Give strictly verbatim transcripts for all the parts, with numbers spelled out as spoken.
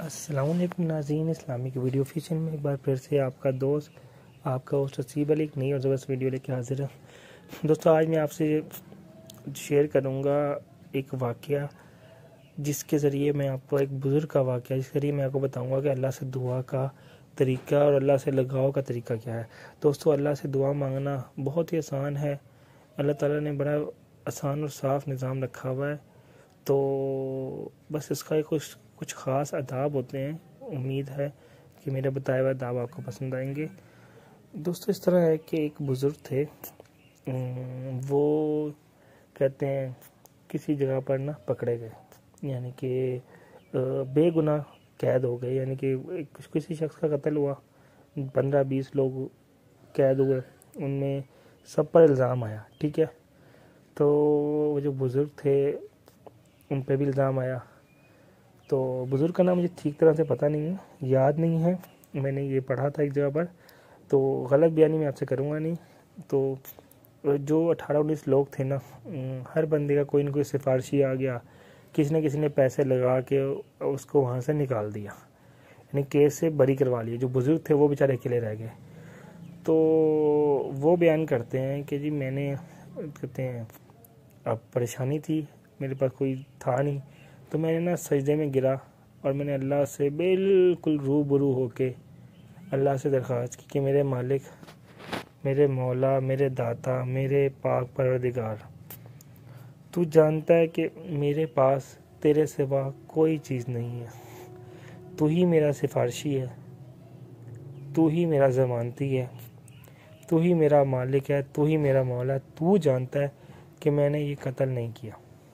السلام علیکم ناظرین، اسلامک ویڈیو فیشن میں ایک بار پھر سے آپ کا دوست آپ کا ہوسٹ حسیب علی ایک نئی اور زبردست ویڈیو لے کے حاضر ہے۔ دوستو آج میں آپ سے شیئر کروں گا ایک واقعہ جس کے ذریعے میں آپ کو ایک بزرگ کا واقعہ جس کے ذریعے میں آپ کو بتاؤں گا کہ اللہ سے دعا کا طریقہ اور اللہ سے لگاؤ کا طریقہ کیا ہے۔ دوستو اللہ سے دعا مانگنا بہت ہی آسان ہے، اللہ تعالیٰ نے بڑا آسان اور صاف نظام رکھا ہوا ہے، تو بس اس کا کچھ کچھ خاص آداب ہوتے ہیں۔ امید ہے کہ میرے بتائے ہوئے آداب آپ کو پسند آئیں گے۔ دوستو اس طرح ہے کہ ایک بزرگ تھے، وہ کہتے ہیں کسی جگہ پر نہ پکڑے گئے، یعنی کہ بے گناہ قید ہو گئے، یعنی کہ کسی شخص کا قتل ہوا، پندرہ بیس لوگ قید ہوئے، ان میں سب پر الزام آیا، ٹھیک ہے۔ تو وہ جو بزرگ تھے ان پہ بھی الزام آیا، تو بزرگ کا نام مجھے ٹھیک طرح سے پتہ نہیں ہے، یاد نہیں ہے، میں نے یہ پڑھا تھا ایک جگہ پر، تو غلط بیانی میں آپ سے کروں گا نہیں۔ تو جو اٹھارہ انیس لوگ تھے نا، ہر بندے کا کوئی نہ کوئی سفارشی آ گیا، کسی نہ کسی نے پیسے لگا کے اس کو وہاں سے نکال دیا، یعنی کیس سے بری کروا لیا۔ جو بزرگ تھے وہ بیچارے اکیلے رہ گئے۔ تو وہ بیان کرتے ہیں کہ جی میں نے کہتے ہیں اب پریشانی تھی، میرے پاس کوئی تھا نہیں، تو میں نے نا سجدے میں گرا اور میں نے اللہ سے بالکل روبرو ہو کے اللہ سے درخواست کی کہ میرے مالک، میرے مولا، میرے داتا، میرے پاک پروردگار، تو جانتا ہے کہ میرے پاس تیرے سوا کوئی چیز نہیں ہے، تو ہی میرا سفارشی ہے، تو ہی میرا ضمانتی ہے، تو ہی میرا مالک ہے، تو ہی میرا مولا، تو جانتا ہے کہ میں نے یہ قتل نہیں کیا۔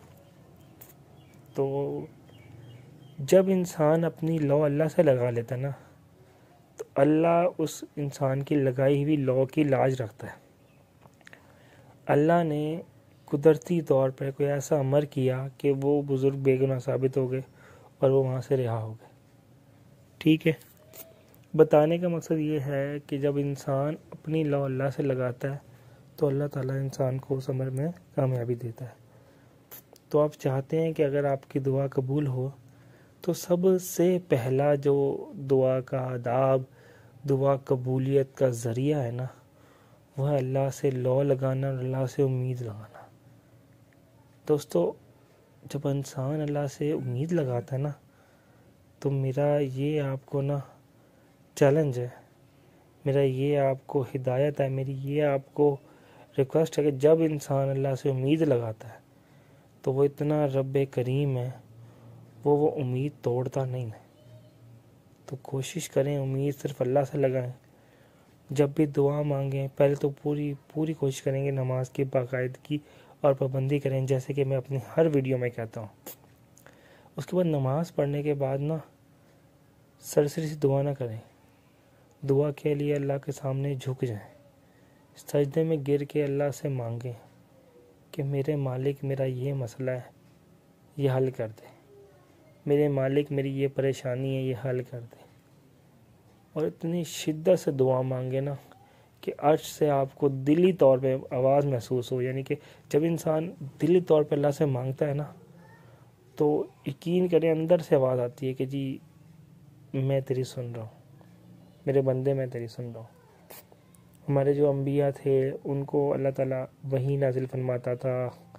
تو جب انسان اپنی لو اللہ سے لگا لیتا ہے نا، تو اللہ اس انسان کی لگائی ہوئی لو کی لاج رکھتا ہے۔ اللہ نے قدرتی طور پر کوئی ایسا امر کیا کہ وہ بزرگ بے گناہ ثابت ہو گئے اور وہ وہاں سے رہا ہو گئے، ٹھیک ہے۔ بتانے کا مقصد یہ ہے کہ جب انسان اپنی لو اللہ سے لگاتا ہے تو اللہ تعالیٰ انسان کو اس امر میں کامیابی دیتا ہے۔ تو آپ چاہتے ہیں کہ اگر آپ کی دعا قبول ہو تو سب سے پہلا جو دعا کا آداب، دعا قبولیت کا ذریعہ ہے نا، وہ ہے اللہ سے لو لگانا اور اللہ سے امید لگانا۔ دوستو جب انسان اللہ سے امید لگاتا ہے نا، تو میرا یہ آپ کو نا چیلنج ہے، میرا یہ آپ کو ہدایت ہے، میری یہ آپ کو ریکویسٹ ہے کہ جب انسان اللہ سے امید لگاتا ہے تو وہ اتنا رب کریم ہے، وہ وہ امید توڑتا نہیں ہے۔ تو کوشش کریں امید صرف اللہ سے لگائیں۔ جب بھی دعا مانگیں پہلے تو پوری پوری کوشش کریں گے نماز کی باقاعدگی اور پابندی کریں، جیسے کہ میں اپنی ہر ویڈیو میں کہتا ہوں۔ اس کے بعد نماز پڑھنے کے بعد نا سرسری سی دعا نہ کریں، دعا کے لیے اللہ کے سامنے جھک جائیں، سجدے میں گر کے اللہ سے مانگیں کہ میرے مالک میرا یہ مسئلہ ہے، یہ حل کر دے، میرے مالک میری یہ پریشانی ہے، یہ حل کر دے۔ اور اتنی شدت سے دعا مانگے نا کہ عرش سے آپ کو دلی طور پہ آواز محسوس ہو، یعنی کہ جب انسان دلی طور پہ اللہ سے مانگتا ہے نا تو یقین کریں اندر سے آواز آتی ہے کہ جی میں تیری سن رہا ہوں، میرے بندے میں تیری سن رہا ہوں۔ ہمارے جو انبیاء تھے ان کو اللہ تعالیٰ وحی نازل فرماتا تھا،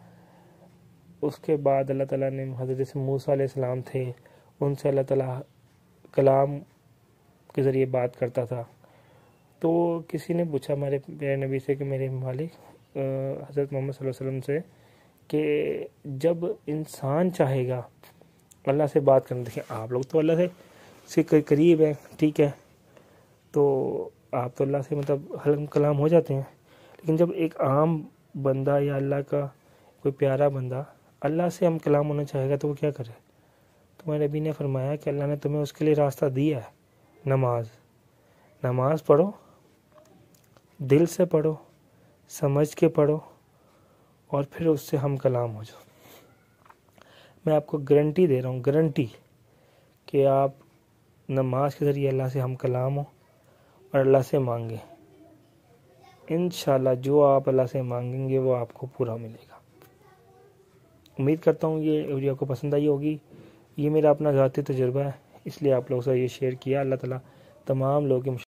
اس کے بعد اللہ تعالیٰ نے حضرت موسیٰ علیہ السلام تھے، ان سے اللہ تعالیٰ کلام کے ذریعے بات کرتا تھا۔ تو کسی نے پوچھا ہمارے پیارے نبی سے کہ میرے مالک حضرت محمد صلی اللہ علیہ وسلم سے کہ جب انسان چاہے گا اللہ سے بات کرنا، دیکھیں آپ لوگ تو اللہ سے قریب ہیں، ٹھیک ہے، تو آپ تو اللہ سے مطلب حلم کلام ہو جاتے ہیں، لیکن جب ایک عام بندہ یا اللہ کا کوئی پیارا بندہ اللہ سے ہم کلام ہونا چاہے گا تو وہ کیا کرے؟ تو میرے نبی نے فرمایا کہ اللہ نے تمہیں اس کے لیے راستہ دیا ہے، نماز نماز پڑھو، دل سے پڑھو، سمجھ کے پڑھو، اور پھر اس سے ہم کلام ہو جاؤ۔ میں آپ کو گارنٹی دے رہا ہوں، گارنٹی کہ آپ نماز کے ذریعے اللہ سے ہم کلام ہو اور اللہ سے مانگیں، انشاءاللہ جو آپ اللہ سے مانگیں گے وہ آپ کو پورا ملے گا۔ امید کرتا ہوں یہ ویڈیو کو پسند آئی ہوگی۔ یہ میرا اپنا ذاتی تجربہ ہے، اس لیے آپ لوگوں سے یہ شیئر کیا۔ اللہ تعالیٰ تمام لوگوں کی